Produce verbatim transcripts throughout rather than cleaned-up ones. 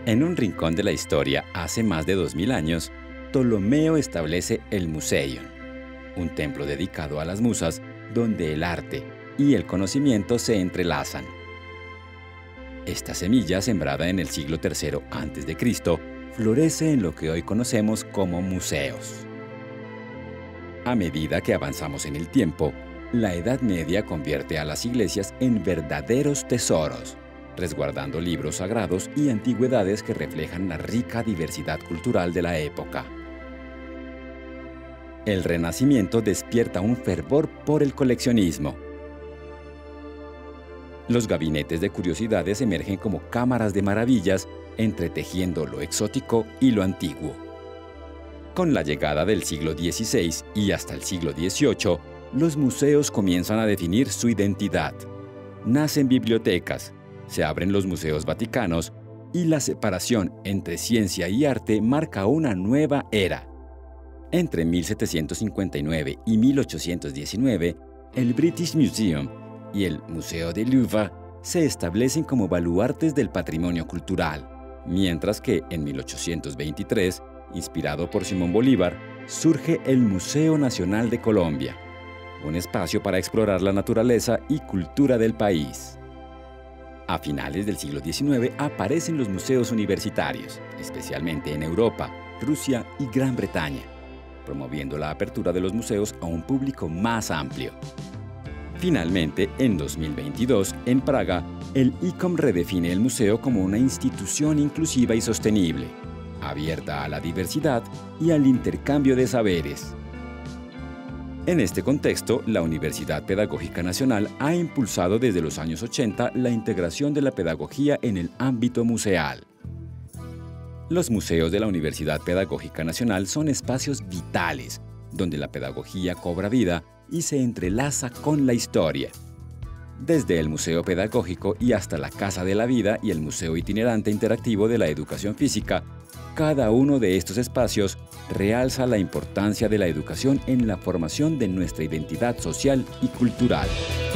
En un rincón de la historia, hace más de dos mil años, Ptolomeo establece el Museion, un templo dedicado a las musas donde el arte y el conocimiento se entrelazan. Esta semilla, sembrada en el siglo tercero antes de Cristo, florece en lo que hoy conocemos como museos. A medida que avanzamos en el tiempo, la Edad Media convierte a las iglesias en verdaderos tesoros, resguardando libros sagrados y antigüedades que reflejan la rica diversidad cultural de la época. El Renacimiento despierta un fervor por el coleccionismo. Los gabinetes de curiosidades emergen como cámaras de maravillas, entretejiendo lo exótico y lo antiguo. Con la llegada del siglo dieciséis y hasta el siglo dieciocho, los museos comienzan a definir su identidad. Nacen bibliotecas, se abren los museos vaticanos y la separación entre ciencia y arte marca una nueva era. Entre mil setecientos cincuenta y nueve y mil ochocientos diecinueve, el British Museum y el Museo del Louvre se establecen como baluartes del patrimonio cultural, mientras que en mil ochocientos veintitrés, inspirado por Simón Bolívar, surge el Museo Nacional de Colombia, un espacio para explorar la naturaleza y cultura del país. A finales del siglo diecinueve aparecen los museos universitarios, especialmente en Europa, Rusia y Gran Bretaña, promoviendo la apertura de los museos a un público más amplio. Finalmente, en dos mil veintidós, en Praga, el I C O M redefine el museo como una institución inclusiva y sostenible, abierta a la diversidad y al intercambio de saberes. En este contexto, la Universidad Pedagógica Nacional ha impulsado desde los años ochenta la integración de la pedagogía en el ámbito museal. Los museos de la Universidad Pedagógica Nacional son espacios vitales, donde la pedagogía cobra vida y se entrelaza con la historia. Desde el Museo Pedagógico y hasta la Casa de la Vida y el Museo Itinerante Interactivo de la Educación Física, cada uno de estos espacios realza la importancia de la educación en la formación de nuestra identidad social y cultural.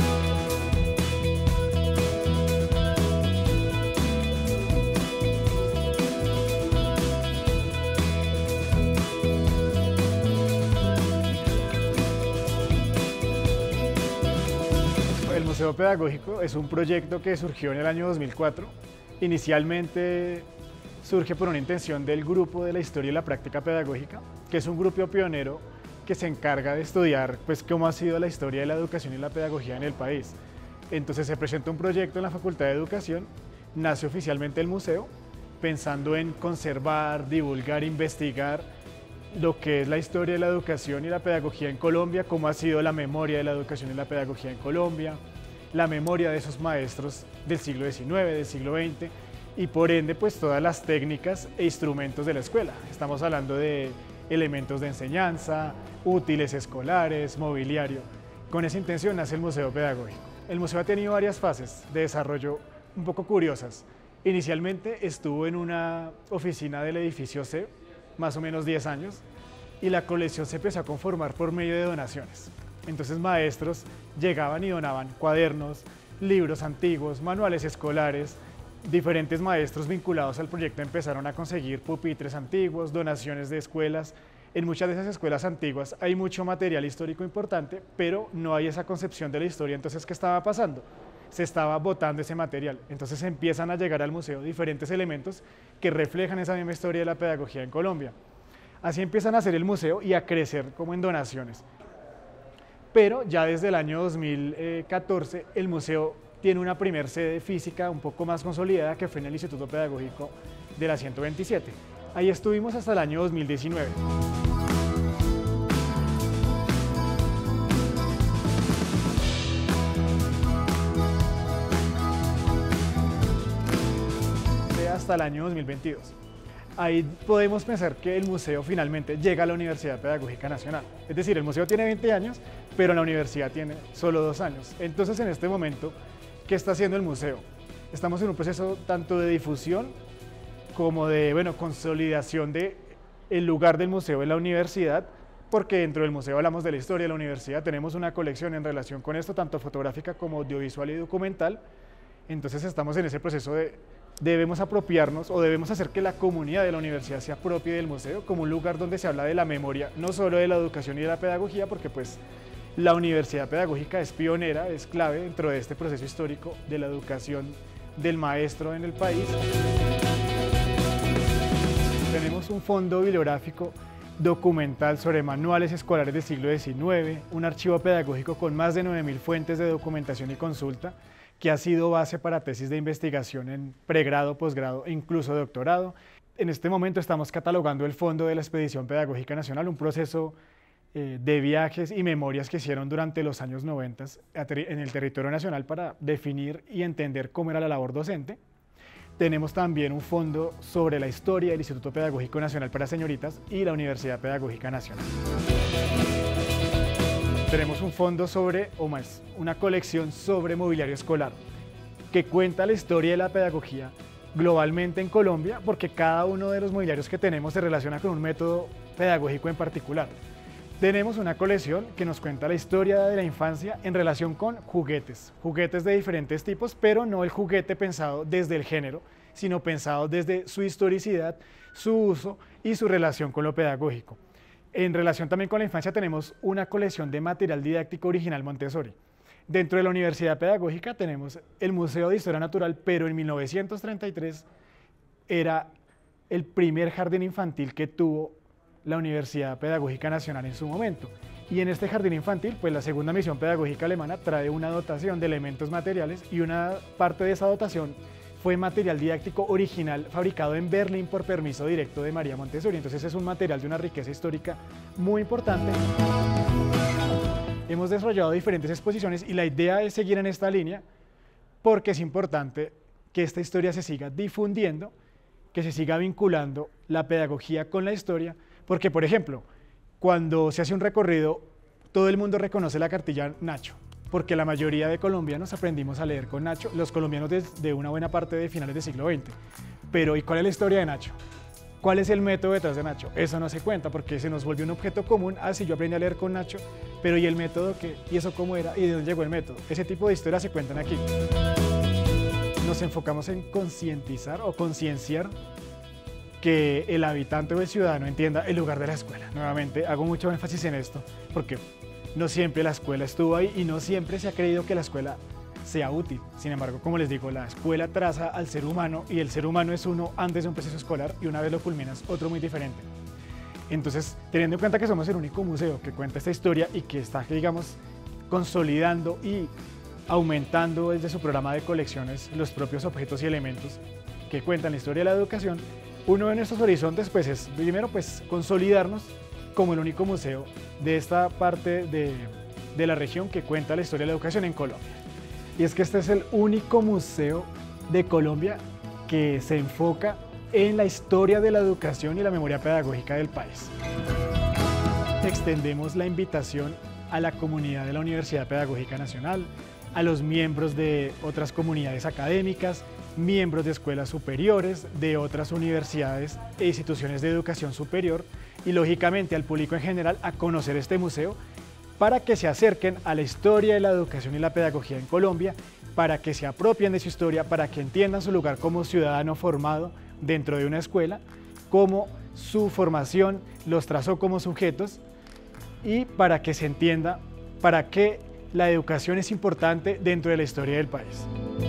El Museo Pedagógico es un proyecto que surgió en el año dos mil cuatro. Inicialmente surge por una intención del Grupo de la Historia y la Práctica Pedagógica, que es un grupo pionero que se encarga de estudiar pues, cómo ha sido la historia de la educación y la pedagogía en el país. Entonces se presentó un proyecto en la Facultad de Educación, nace oficialmente el museo, pensando en conservar, divulgar, investigar lo que es la historia de la educación y la pedagogía en Colombia, cómo ha sido la memoria de la educación y la pedagogía en Colombia, la memoria de esos maestros del siglo diecinueve, del siglo veinte, y por ende pues todas las técnicas e instrumentos de la escuela. Estamos hablando de elementos de enseñanza, útiles escolares, mobiliario. Con esa intención nace el Museo Pedagógico. El museo ha tenido varias fases de desarrollo un poco curiosas. Inicialmente estuvo en una oficina del edificio C, más o menos diez años, y la colección se empezó a conformar por medio de donaciones. Entonces maestros llegaban y donaban cuadernos, libros antiguos, manuales escolares. Diferentes maestros vinculados al proyecto empezaron a conseguir pupitres antiguos, donaciones de escuelas. En muchas de esas escuelas antiguas hay mucho material histórico importante, pero no hay esa concepción de la historia. Entonces, ¿qué estaba pasando? Se estaba botando ese material. Entonces empiezan a llegar al museo diferentes elementos que reflejan esa misma historia de la pedagogía en Colombia. Así empiezan a hacer el museo y a crecer como en donaciones. Pero ya desde el año dos mil catorce el museo tiene una primer sede física un poco más consolidada que fue en el Instituto Pedagógico de la ciento veintisiete. Ahí estuvimos hasta el año dos mil diecinueve. Hasta el año dos mil veintidós. Ahí podemos pensar que el museo finalmente llega a la Universidad Pedagógica Nacional. Es decir, el museo tiene veinte años, pero la universidad tiene solo dos años. Entonces, en este momento, ¿qué está haciendo el museo? Estamos en un proceso tanto de difusión como de bueno, consolidación del lugar del museo en la universidad, porque dentro del museo hablamos de la historia de la universidad, tenemos una colección en relación con esto, tanto fotográfica como audiovisual y documental. Entonces estamos en ese proceso de debemos apropiarnos o debemos hacer que la comunidad de la universidad se apropie del museo como un lugar donde se habla de la memoria, no solo de la educación y de la pedagogía, porque pues la universidad pedagógica es pionera, es clave dentro de este proceso histórico de la educación del maestro en el país. Tenemos un fondo bibliográfico documental sobre manuales escolares del siglo diecinueve, un archivo pedagógico con más de nueve mil fuentes de documentación y consulta, que ha sido base para tesis de investigación en pregrado, posgrado e incluso doctorado. En este momento estamos catalogando el fondo de la Expedición Pedagógica Nacional, un proceso eh, de viajes y memorias que hicieron durante los años noventa en el territorio nacional para definir y entender cómo era la labor docente. Tenemos también un fondo sobre la historia del Instituto Pedagógico Nacional para Señoritas y la Universidad Pedagógica Nacional. Tenemos un fondo sobre, o más, una colección sobre mobiliario escolar que cuenta la historia de la pedagogía globalmente en Colombia, porque cada uno de los mobiliarios que tenemos se relaciona con un método pedagógico en particular. Tenemos una colección que nos cuenta la historia de la infancia en relación con juguetes, juguetes de diferentes tipos, pero no el juguete pensado desde el género, sino pensado desde su historicidad, su uso y su relación con lo pedagógico. En relación también con la infancia tenemos una colección de material didáctico original Montessori. Dentro de la Universidad Pedagógica tenemos el Museo de Historia Natural, pero en mil novecientos treinta y tres era el primer jardín infantil que tuvo la Universidad Pedagógica Nacional en su momento. Y en este jardín infantil, pues la segunda misión pedagógica alemana trae una dotación de elementos materiales y una parte de esa dotación fue material didáctico original fabricado en Berlín por permiso directo de María Montessori. Entonces es un material de una riqueza histórica muy importante. Hemos desarrollado diferentes exposiciones y la idea es seguir en esta línea porque es importante que esta historia se siga difundiendo, que se siga vinculando la pedagogía con la historia, porque por ejemplo, cuando se hace un recorrido, todo el mundo reconoce la cartilla Nacho, porque la mayoría de colombianos aprendimos a leer con Nacho, los colombianos desde una buena parte de finales del siglo veinte. Pero ¿y cuál es la historia de Nacho? ¿Cuál es el método detrás de Nacho? Eso no se cuenta porque se nos volvió un objeto común. Ah, sí, yo aprendí a leer con Nacho, pero ¿y el método qué? ¿Y eso cómo era? ¿Y de dónde llegó el método? Ese tipo de historias se cuentan aquí. Nos enfocamos en concientizar o concienciar que el habitante o el ciudadano entienda el lugar de la escuela. Nuevamente, hago mucho énfasis en esto porque no siempre la escuela estuvo ahí y no siempre se ha creído que la escuela sea útil. Sin embargo, como les digo, la escuela traza al ser humano y el ser humano es uno antes de un proceso escolar y una vez lo culminas, otro muy diferente. Entonces, teniendo en cuenta que somos el único museo que cuenta esta historia y que está, digamos, consolidando y aumentando desde su programa de colecciones los propios objetos y elementos que cuentan la historia de la educación, uno de nuestros horizontes pues es, primero, pues consolidarnos como el único museo de esta parte de, de la región que cuenta la historia de la educación en Colombia. Y es que este es el único museo de Colombia que se enfoca en la historia de la educación y la memoria pedagógica del país. Extendemos la invitación a la comunidad de la Universidad Pedagógica Nacional, a los miembros de otras comunidades académicas, miembros de escuelas superiores, de otras universidades e instituciones de educación superior y lógicamente al público en general a conocer este museo para que se acerquen a la historia de la educación y la pedagogía en Colombia, para que se apropien de su historia, para que entiendan su lugar como ciudadano formado dentro de una escuela, cómo su formación los trazó como sujetos y para que se entienda para qué la educación es importante dentro de la historia del país.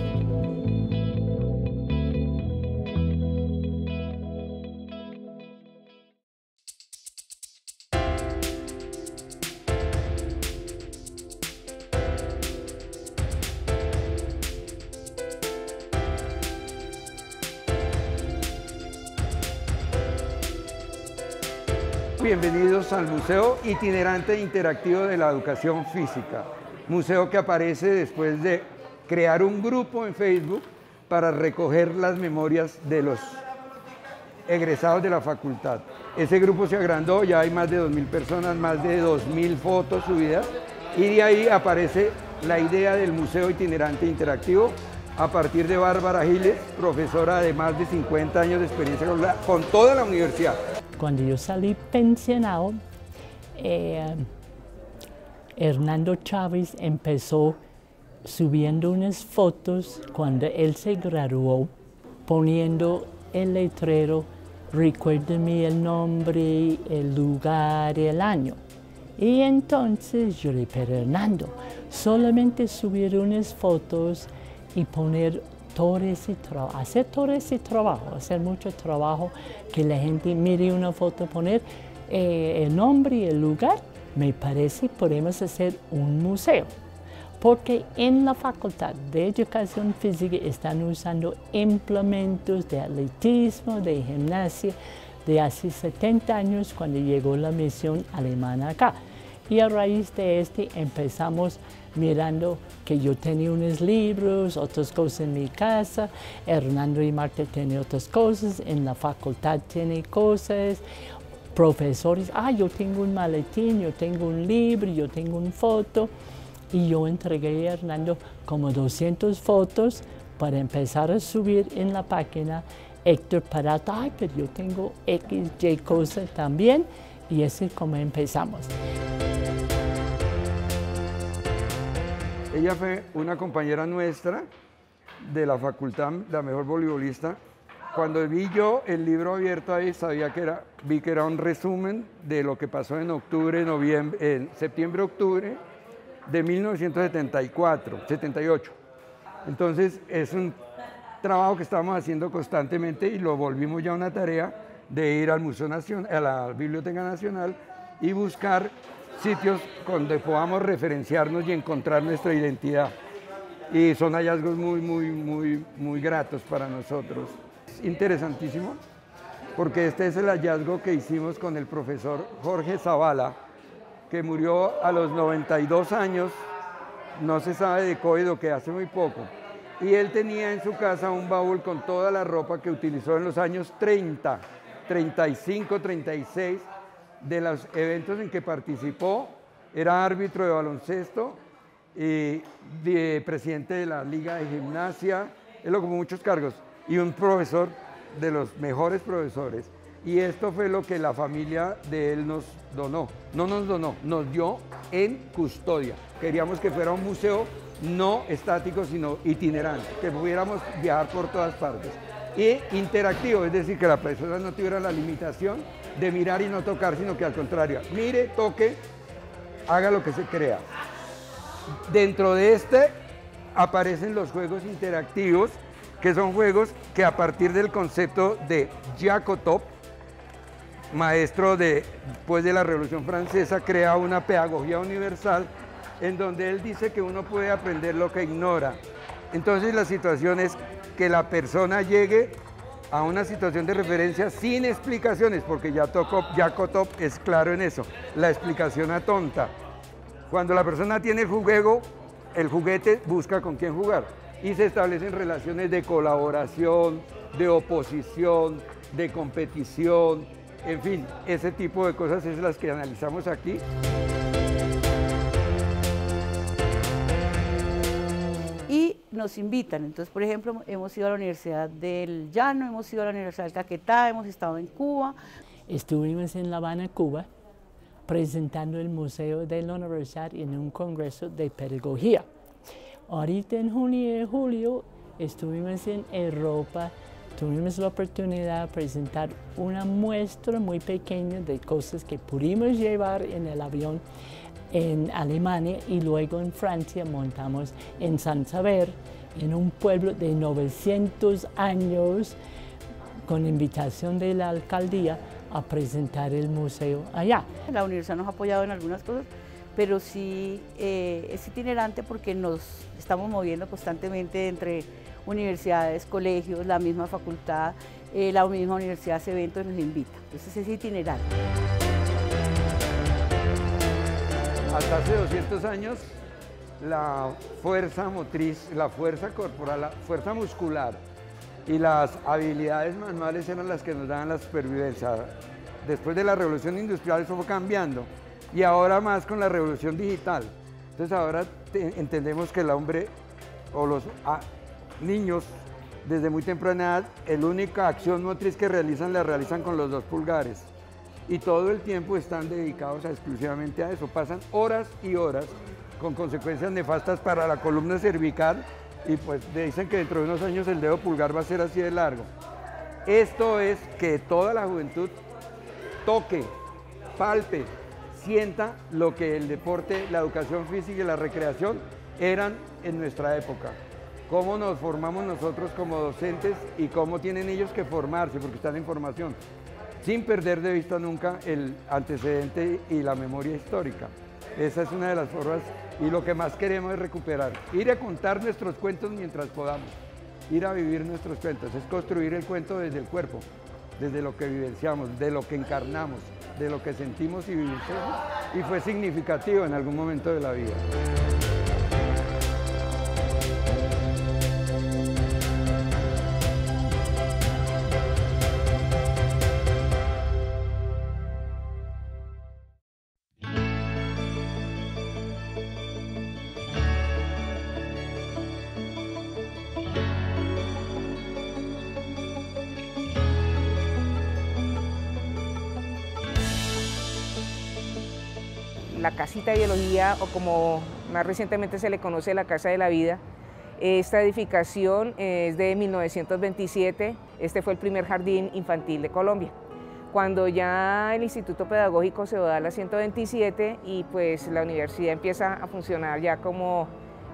Bienvenidos al Museo Itinerante Interactivo de la Educación Física, museo que aparece después de crear un grupo en Facebook para recoger las memorias de los egresados de la facultad. Ese grupo se agrandó, ya hay más de dos mil personas, más de dos mil fotos subidas, y de ahí aparece la idea del Museo Itinerante Interactivo a partir de Bárbara Giles, profesora de más de cincuenta años de experiencia con, la, con toda la universidad. Cuando yo salí pensionado, eh, Hernando Chávez empezó subiendo unas fotos cuando él se graduó poniendo el letrero, recuérdame el nombre, el lugar y el año. Y entonces yo le dije, pero Hernando, solamente subir unas fotos y poner todo ese trabajo, hacer todo ese trabajo, hacer mucho trabajo, que la gente mire una foto, poner eh, el nombre y el lugar, me parece podemos hacer un museo. Porque en la Facultad de Educación Física están usando implementos de atletismo, de gimnasia, de hace setenta años cuando llegó la misión alemana acá. Y a raíz de este empezamos mirando que yo tenía unos libros, otras cosas en mi casa, Hernando y Marta tienen otras cosas, en la facultad tienen cosas, profesores, ah, yo tengo un maletín, yo tengo un libro, yo tengo una foto. Y yo entregué a Hernando como doscientas fotos para empezar a subir en la página. Héctor Parata, ay, pero yo tengo X, Y cosas también. Y así es como empezamos. Ella fue una compañera nuestra de la facultad, la mejor voleibolista. Cuando vi yo el libro abierto ahí, sabía que era, vi que era un resumen de lo que pasó en octubre, noviembre, en septiembre, octubre de mil novecientos setenta y cuatro, setenta y ocho. Entonces es un trabajo que estamos haciendo constantemente y lo volvimos ya una tarea de ir al Museo Nacional, a la Biblioteca Nacional y buscar sitios donde podamos referenciarnos y encontrar nuestra identidad. Y son hallazgos muy, muy, muy, muy gratos para nosotros. Es interesantísimo porque este es el hallazgo que hicimos con el profesor Jorge Zavala, que murió a los noventa y dos años, no se sabe de COVID, que hace muy poco. Y él tenía en su casa un baúl con toda la ropa que utilizó en los años treinta, treinta y cinco, treinta y seis, de los eventos en que participó. Era árbitro de baloncesto y de presidente de la Liga de Gimnasia, él ocupó muchos cargos, y un profesor de los mejores profesores. Y esto fue lo que la familia de él nos donó. No nos donó, nos dio en custodia. Queríamos que fuera un museo no estático, sino itinerante, que pudiéramos viajar por todas partes. Y interactivo, es decir, que la persona no tuviera la limitación de mirar y no tocar, sino que al contrario, mire, toque, haga lo que se crea. Dentro de este aparecen los juegos interactivos, que son juegos que a partir del concepto de Jacques Top, maestro de, después de la Revolución Francesa, crea una pedagogía universal en donde él dice que uno puede aprender lo que ignora. Entonces la situación es que la persona llegue a una situación de referencia sin explicaciones, porque ya tocó, Jacques Top es claro en eso, la explicación atonta. Cuando la persona tiene el juego, el juguete busca con quién jugar y se establecen relaciones de colaboración, de oposición, de competición, en fin, ese tipo de cosas es las que analizamos aquí. Y nos invitan, entonces por ejemplo hemos ido a la Universidad del Llano, hemos ido a la Universidad del Caquetá, hemos estado en Cuba. Estuvimos en La Habana, Cuba, presentando el Museo de la Universidad en un congreso de pedagogía. Ahorita en junio y julio estuvimos en Europa, tuvimos la oportunidad de presentar una muestra muy pequeña de cosas que pudimos llevar en el avión en Alemania y luego en Francia montamos en San Saber, en un pueblo de novecientos años, con invitación de la alcaldía a presentar el museo allá. La universidad nos ha apoyado en algunas cosas, pero sí eh, es itinerante porque nos estamos moviendo constantemente entre universidades, colegios, la misma facultad, eh, la misma universidad hace eventos y nos invita. Entonces es itinerante. Hasta hace doscientos años, la fuerza motriz, la fuerza corporal, la fuerza muscular y las habilidades manuales eran las que nos daban la supervivencia. Después de la revolución industrial eso fue cambiando y ahora más con la revolución digital. Entonces ahora te, entendemos que el hombre o los a, niños desde muy temprana edad, la única acción motriz que realizan la realizan con los dos pulgares. Y todo el tiempo están dedicados a, exclusivamente a eso. Pasan horas y horas con consecuencias nefastas para la columna cervical y pues dicen que dentro de unos años el dedo pulgar va a ser así de largo. Esto es que toda la juventud toque, palpe, sienta lo que el deporte, la educación física y la recreación eran en nuestra época. Cómo nos formamos nosotros como docentes y cómo tienen ellos que formarse, porque están en formación, sin perder de vista nunca el antecedente y la memoria histórica. Esa es una de las formas, y lo que más queremos es recuperar, ir a contar nuestros cuentos mientras podamos, ir a vivir nuestros cuentos, es construir el cuento desde el cuerpo, desde lo que vivenciamos, de lo que encarnamos, de lo que sentimos y vivenciamos, y fue significativo en algún momento de la vida. La casita de biología, o como más recientemente se le conoce, la Casa de la Vida. Esta edificación es de mil novecientos veintisiete, este fue el primer jardín infantil de Colombia. Cuando ya el Instituto Pedagógico se va a la ciento veintisiete y pues la universidad empieza a funcionar ya como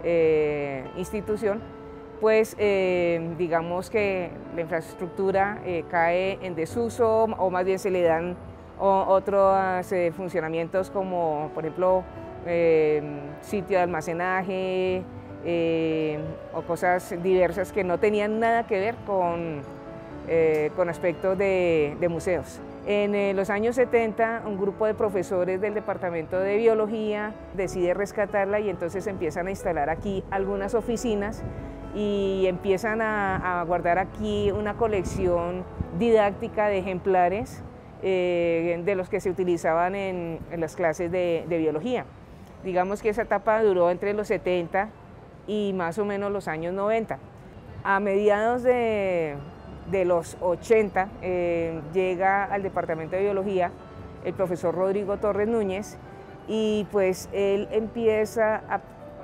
eh, institución, pues eh, digamos que la infraestructura eh, cae en desuso, o más bien se le dan o otros eh, funcionamientos como, por ejemplo, eh, sitio de almacenaje eh, o cosas diversas que no tenían nada que ver con, eh, con aspectos de, de museos. En eh, los años setenta, un grupo de profesores del Departamento de Biología decide rescatarla y entonces empiezan a instalar aquí algunas oficinas y empiezan a, a guardar aquí una colección didáctica de ejemplares Eh, de los que se utilizaban en, en las clases de, de biología. Digamos que esa etapa duró entre los setenta y más o menos los años noventa. A mediados de, de los ochenta eh, llega al Departamento de Biología el profesor Rodrigo Torres Núñez y pues él empieza a,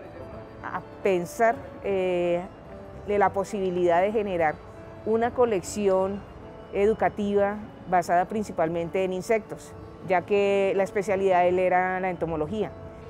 a pensar eh, de la posibilidad de generar una colección educativa basada principalmente en insectos, ya que la especialidad de él era la entomología.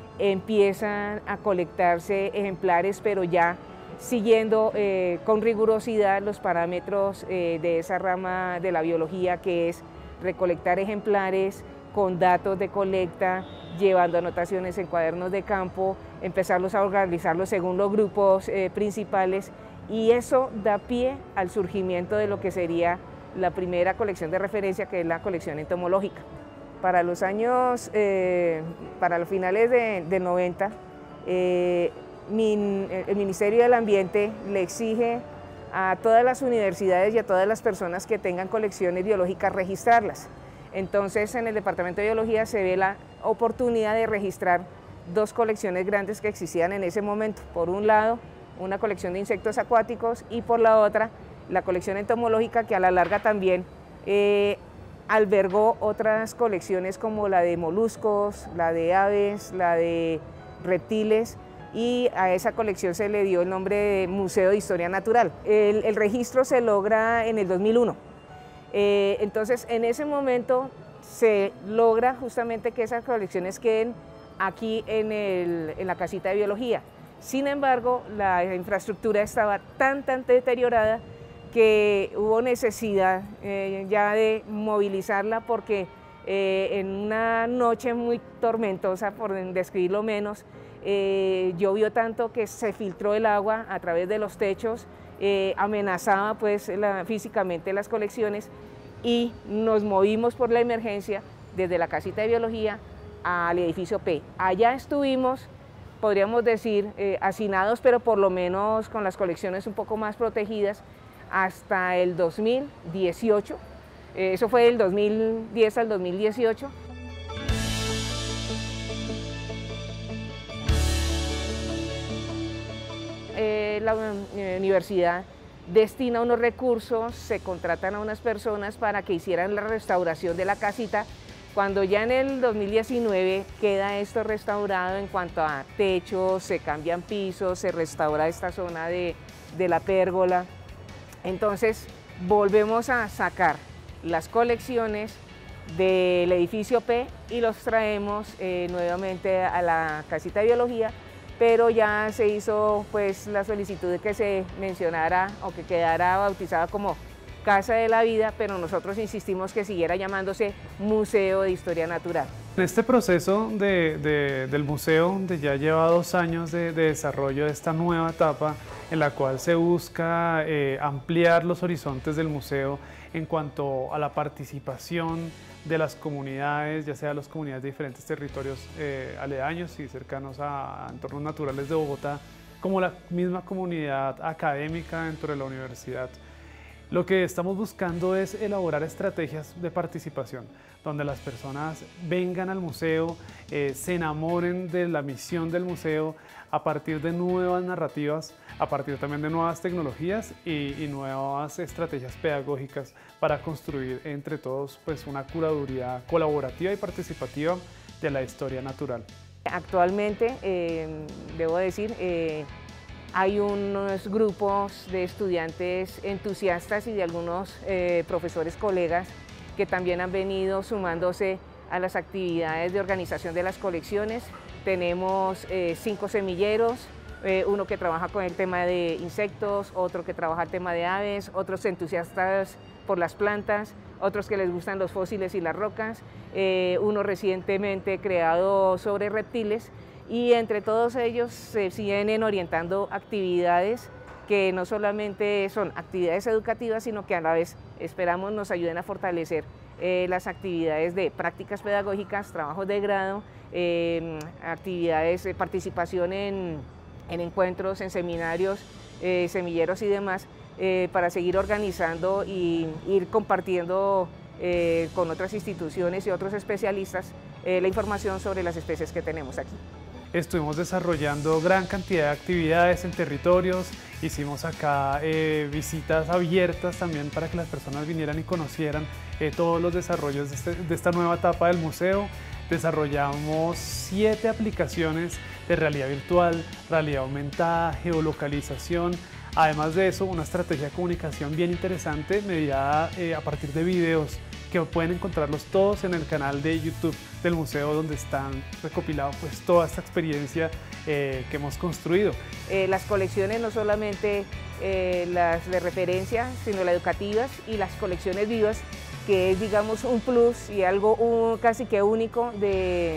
Empiezan a colectarse ejemplares, pero ya siguiendo eh, con rigurosidad los parámetros eh, de esa rama de la biología, que es recolectar ejemplares con datos de colecta, llevando anotaciones en cuadernos de campo, empezarlos a organizarlos según los grupos eh, principales, y eso da pie al surgimiento de lo que sería la primera colección de referencia, que es la colección entomológica. Para los años, eh, para los finales de, de noventa, eh, min, el Ministerio del Ambiente le exige a todas las universidades y a todas las personas que tengan colecciones biológicas registrarlas. Entonces, en el Departamento de Biología se ve la oportunidad de registrar dos colecciones grandes que existían en ese momento. Por un lado, una colección de insectos acuáticos, y por la otra, la colección entomológica, que a la larga también eh, albergó otras colecciones como la de moluscos, la de aves, la de reptiles, y a esa colección se le dio el nombre de Museo de Historia Natural. El, el registro se logra en el dos mil uno. Eh, entonces, en ese momento se logra justamente que esas colecciones queden aquí en, el, en la casita de biología. Sin embargo, la infraestructura estaba tan, tan deteriorada que hubo necesidad eh, ya de movilizarla, porque eh, en una noche muy tormentosa, por describirlo menos, eh, llovió tanto que se filtró el agua a través de los techos, eh, amenazaba pues la, físicamente las colecciones, y nos movimos por la emergencia desde la casita de biología al edificio P. Allá estuvimos, podríamos decir, eh, hacinados, pero por lo menos con las colecciones un poco más protegidas, hasta el dos mil dieciocho, eh, eso fue del dos mil diez al dos mil dieciocho. Eh, la eh, universidad destina unos recursos, se contratan a unas personas para que hicieran la restauración de la casita, Cuando ya en el dos mil diecinueve queda esto restaurado en cuanto a techos, se cambian pisos, se restaura esta zona de, de la pérgola, entonces volvemos a sacar las colecciones del edificio P y los traemos eh, nuevamente a la casita de biología, pero ya se hizo pues la solicitud de que se mencionara o que quedara bautizada como Casa de la Vida, pero nosotros insistimos que siguiera llamándose Museo de Historia Natural. En este proceso de, de, del museo, donde ya lleva dos años de, de desarrollo de esta nueva etapa, en la cual se busca eh, ampliar los horizontes del museo en cuanto a la participación de las comunidades, ya sea las comunidades de diferentes territorios eh, aledaños y cercanos a, a entornos naturales de Bogotá, como la misma comunidad académica dentro de la universidad. Lo que estamos buscando es elaborar estrategias de participación, donde las personas vengan al museo, eh, se enamoren de la misión del museo a partir de nuevas narrativas, a partir también de nuevas tecnologías y, y nuevas estrategias pedagógicas para construir entre todos pues, una curaduría colaborativa y participativa de la historia natural. Actualmente, eh, debo decir, eh, hay unos grupos de estudiantes entusiastas y de algunos eh, profesores colegas que también han venido sumándose a las actividades de organización de las colecciones. Tenemos eh, cinco semilleros, eh, uno que trabaja con el tema de insectos, otro que trabaja el tema de aves, otros entusiastas por las plantas, otros que les gustan los fósiles y las rocas, eh, uno recientemente creado sobre reptiles. Y entre todos ellos se vienen orientando actividades que no solamente son actividades educativas, sino que a la vez esperamos nos ayuden a fortalecer eh, las actividades de prácticas pedagógicas, trabajos de grado, eh, actividades de participación en, en encuentros, en seminarios, eh, semilleros y demás, eh, para seguir organizando y ir compartiendo eh, con otras instituciones y otros especialistas eh, la información sobre las especies que tenemos aquí. Estuvimos desarrollando gran cantidad de actividades en territorios, hicimos acá eh, visitas abiertas también para que las personas vinieran y conocieran eh, todos los desarrollos de, este, de esta nueva etapa del museo. Desarrollamos siete aplicaciones de realidad virtual, realidad aumentada, geolocalización. Además de eso, una estrategia de comunicación bien interesante mediada eh, a partir de videos que pueden encontrarlos todos en el canal de YouTube del museo, donde están recopilados pues, toda esta experiencia eh, que hemos construido. Eh, las colecciones no solamente eh, las de referencia, sino las educativas y las colecciones vivas, que es digamos un plus y algo un, casi que único de,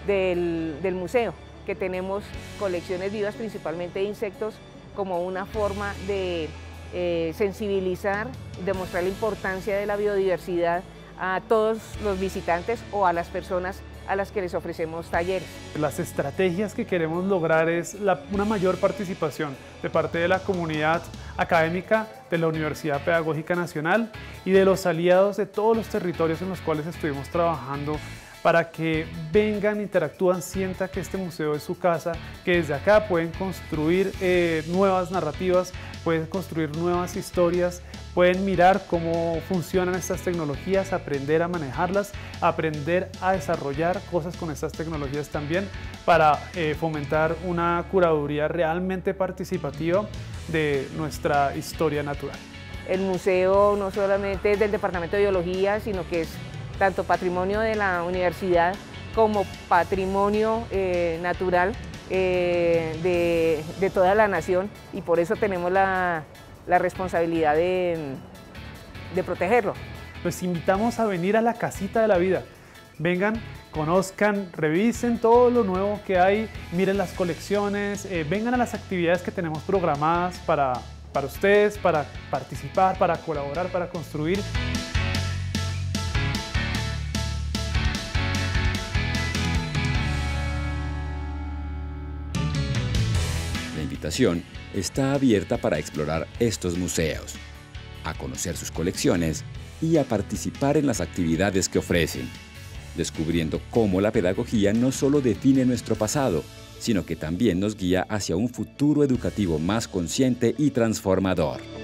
del, del museo, que tenemos colecciones vivas principalmente de insectos como una forma de eh, sensibilizar, demostrar la importancia de la biodiversidad a todos los visitantes o a las personas a las que les ofrecemos talleres. Las estrategias que queremos lograr es la, una mayor participación de parte de la comunidad académica de la Universidad Pedagógica Nacional y de los aliados de todos los territorios en los cuales estuvimos trabajando, para que vengan, interactúen, sientan que este museo es su casa, que desde acá pueden construir eh, nuevas narrativas, pueden construir nuevas historias, pueden mirar cómo funcionan estas tecnologías, aprender a manejarlas, aprender a desarrollar cosas con estas tecnologías también para eh, fomentar una curaduría realmente participativa de nuestra historia natural. El museo no solamente es del Departamento de Biología, sino que es tanto patrimonio de la universidad como patrimonio eh, natural eh, de, de toda la nación, y por eso tenemos la, la responsabilidad de, de protegerlo. Los invitamos a venir a la Casita de la Vida. Vengan, conozcan, revisen todo lo nuevo que hay, miren las colecciones, eh, vengan a las actividades que tenemos programadas para, para ustedes, para participar, para colaborar, para construir. La invitación está abierta para explorar estos museos, a conocer sus colecciones y a participar en las actividades que ofrecen, descubriendo cómo la pedagogía no solo define nuestro pasado, sino que también nos guía hacia un futuro educativo más consciente y transformador.